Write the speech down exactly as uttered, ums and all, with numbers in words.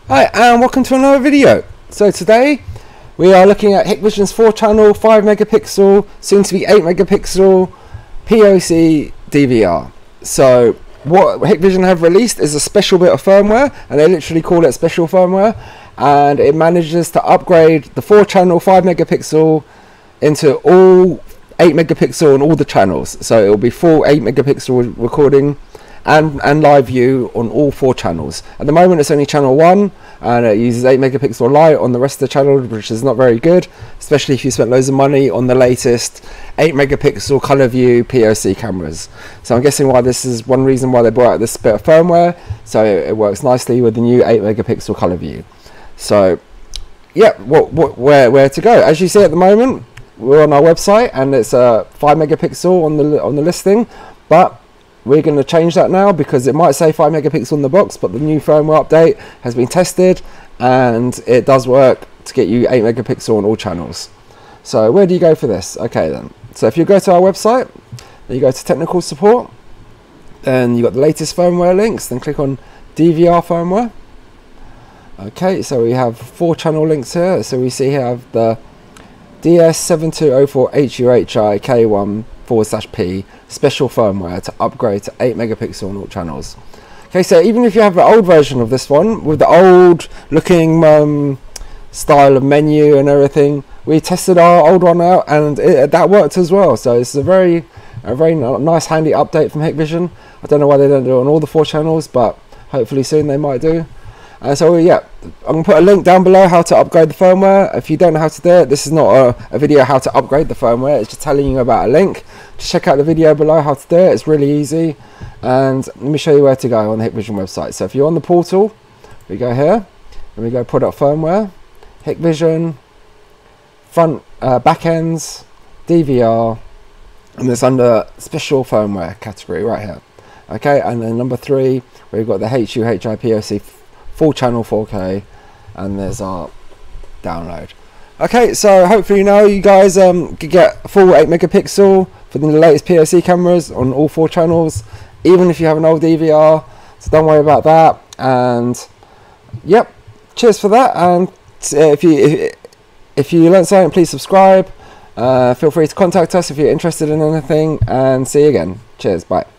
Hi, and welcome to another video. So today we are looking at Hikvision's four channel, five megapixel, soon to be eight megapixel PoC D V R. So what Hikvision have released is a special bit of firmware, and they literally call it special firmware, and it manages to upgrade the four channel, five megapixel into all eight megapixel on all the channels. So it will be full eight megapixel recording and and live view on all four channels. At the moment it's only channel one, and it uses eight megapixel light on the rest of the channel, which is not very good, especially if you spent loads of money on the latest eight megapixel color view PoC cameras. So I'm guessing why this is one reason why they brought out this bit of firmware, so it, it works nicely with the new eight megapixel color view. So yeah, what, what where where to go? As you see at the moment, we're on our website and it's a uh, five megapixel on the on the listing, but we're going to change that now because it might say five megapixel on the box, but the new firmware update has been tested and it does work to get you eight megapixel on all channels. So where do you go for this? Okay then, so if you go to our website, then you go to technical support, then you got the latest firmware links, then click on D V R firmware. Okay, so we have four channel links here. So we see here have the D S seven two oh four H U H I K one forward slash P special firmware to upgrade to eight megapixel on all channels. Okay, so even if you have the old version of this one with the old looking um, style of menu and everything, we tested our old one out and it, that worked as well. So it's a very a very nice handy update from Hikvision. I don't know why they don't do it on all the four channels, but hopefully soon they might do. Uh, so yeah, I'm going to put a link down below how to upgrade the firmware. If you don't know how to do it, this is not a, a video how to upgrade the firmware, it's just telling you about a link. Just check out the video below how to do it, it's really easy. And let me show you where to go on the Hikvision website. So if you're on the portal, we go here, and we go product firmware, Hikvision, front, uh, back ends, D V R, and it's under special firmware category right here. Okay, and then number three, we've got the H U H I PoC full channel four K, and there's our download. Okay, so hopefully now you guys um, can get a full eight megapixel for the latest PoC cameras on all four channels, even if you have an old D V R, so don't worry about that. And yep, cheers for that. And if you if, if you learned something, please subscribe. Uh, feel free to contact us if you're interested in anything, and see you again. Cheers, bye.